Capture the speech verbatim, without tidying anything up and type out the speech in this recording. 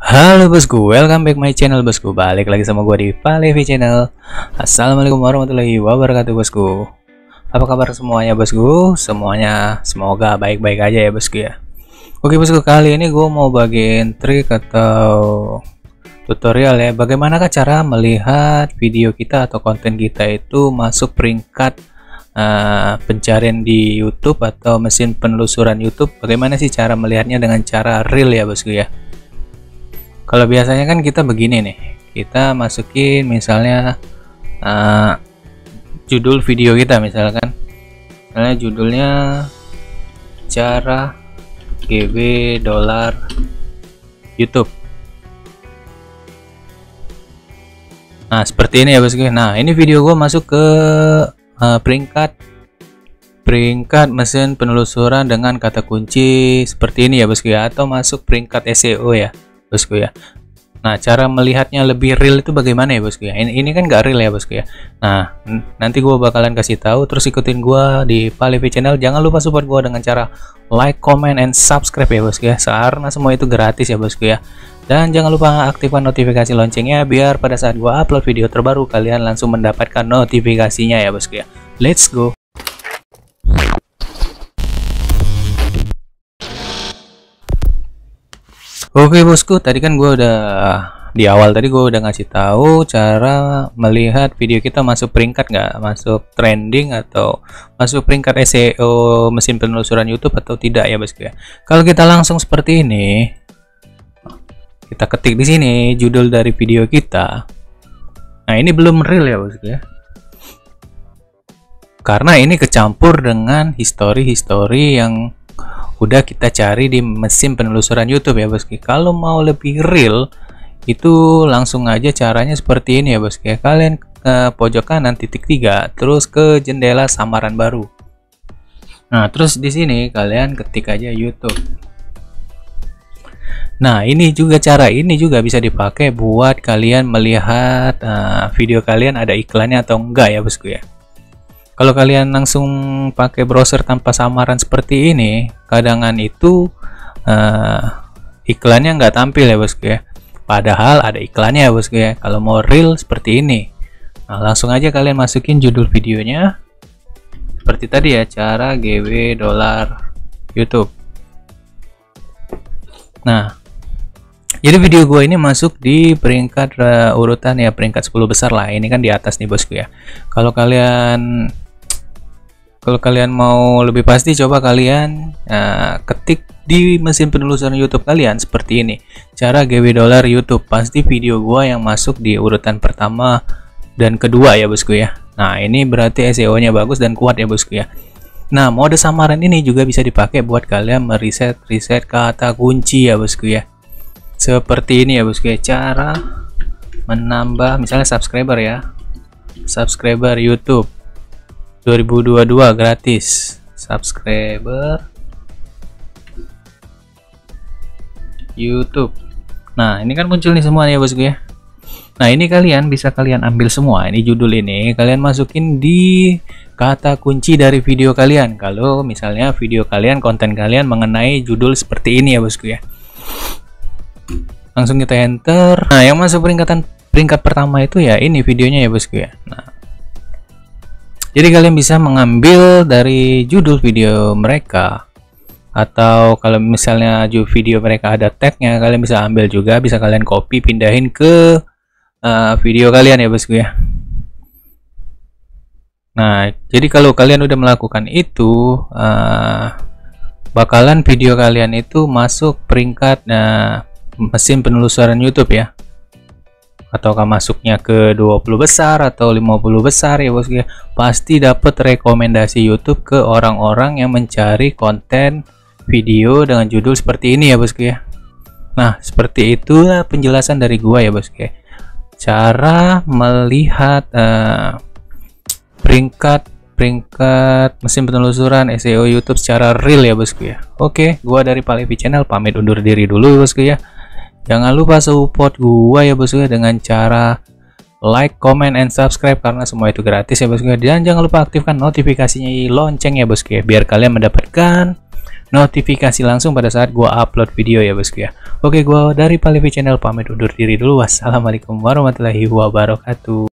Halo bosku, welcome back my channel bosku. Balik lagi sama gua di Palevi Channel. Assalamualaikum warahmatullahi wabarakatuh bosku. Apa kabar semuanya bosku? Semuanya semoga baik-baik aja ya bosku ya. Oke bosku, kali ini gua mau bagiin trik atau tutorial ya, bagaimanakah cara melihat video kita atau konten kita itu masuk peringkat uh, pencarian di YouTube atau mesin penelusuran YouTube. Bagaimana sih cara melihatnya dengan cara real ya bosku ya. Kalau biasanya kan kita begini nih, kita masukin misalnya uh, judul video kita misalkan, misalnya judulnya cara G W dolar YouTube. Nah seperti ini ya bosku. Nah ini video gue masuk ke uh, peringkat peringkat mesin penelusuran dengan kata kunci seperti ini ya bosku ya, atau masuk peringkat S E O ya bosku ya. Nah cara melihatnya lebih real itu bagaimana ya bosku ya. Ini, ini kan gak real ya bosku ya. Nah nanti gua bakalan kasih tahu, terus ikutin gua di Palevi Channel. Jangan lupa support gua dengan cara like, comment, and subscribe ya bosku ya, karena semua itu gratis ya bosku ya. Dan jangan lupa aktifkan notifikasi loncengnya biar pada saat gua upload video terbaru kalian langsung mendapatkan notifikasinya ya bosku ya. Let's go. Oke bosku, tadi kan gue udah di awal tadi gue udah ngasih tahu cara melihat video kita masuk peringkat nggak, masuk trending atau masuk peringkat S E O mesin penelusuran YouTube atau tidak ya bosku ya. Kalau kita langsung seperti ini, kita ketik di sini judul dari video kita. Nah ini belum real ya bosku ya, karena ini kecampur dengan history-history yang udah kita cari di mesin penelusuran YouTube ya bosku. Kalau mau lebih real itu langsung aja caranya seperti ini ya bosku ya. Kalian ke pojok kanan titik tiga, terus ke jendela samaran baru. Nah terus di sini kalian ketik aja YouTube. Nah ini juga cara ini juga bisa dipakai buat kalian melihat uh, video kalian ada iklannya atau enggak ya bosku ya. Kalau kalian langsung pakai browser tanpa samaran seperti ini, kadangan itu uh, iklannya nggak tampil ya bosku ya. Padahal ada iklannya ya bosku ya. Kalau mau real seperti ini, nah, langsung aja kalian masukin judul videonya seperti tadi ya, cara G W dolar YouTube. Nah, jadi video gue ini masuk di peringkat uh, urutan ya, peringkat sepuluh besar lah. Ini kan di atas nih bosku ya. Kalau kalian Kalau kalian mau lebih pasti, coba kalian uh, ketik di mesin penelusuran YouTube kalian seperti ini, cara G W dolar YouTube. Pasti video gua yang masuk di urutan pertama dan kedua ya bosku ya. Nah ini berarti S E O nya bagus dan kuat ya bosku ya. Nah mode samaran ini juga bisa dipakai buat kalian meriset riset kata kunci ya bosku ya. Seperti ini ya bosku ya, cara menambah misalnya subscriber ya, subscriber YouTube dua ribu dua puluh dua gratis, subscriber YouTube. Nah ini kan muncul nih semua ya bosku ya. Nah ini kalian bisa kalian ambil semua, ini judul ini kalian masukin di kata kunci dari video kalian. Kalau misalnya video kalian, konten kalian mengenai judul seperti ini ya bosku ya, langsung kita enter. Nah yang masuk peringkatan peringkat pertama itu ya ini videonya ya bosku ya. Nah jadi kalian bisa mengambil dari judul video mereka, atau kalau misalnya video mereka ada tagnya, kalian bisa ambil juga, bisa kalian copy pindahin ke uh, video kalian ya bosku ya. Nah jadi kalau kalian udah melakukan itu, uh, bakalan video kalian itu masuk peringkat uh, mesin penelusuran YouTube ya, ataukah masuknya ke dua puluh besar atau lima puluh besar ya bosku ya. Pasti dapat rekomendasi YouTube ke orang-orang yang mencari konten video dengan judul seperti ini ya bosku ya. Nah seperti itulah penjelasan dari gua ya bosku ya, cara melihat uh, peringkat peringkat mesin penelusuran S E O YouTube secara real ya bosku ya. Oke, gua dari Palevi Channel pamit undur diri dulu bosku ya. Jangan lupa support gua ya bosku ya dengan cara like, comment, and subscribe, karena semua itu gratis ya bosku ya. Dan jangan lupa aktifkan notifikasinya lonceng ya bosku ya, biar kalian mendapatkan notifikasi langsung pada saat gua upload video ya bosku ya. Oke, gua dari Palevi Channel pamit undur diri dulu. Wassalamualaikum warahmatullahi wabarakatuh.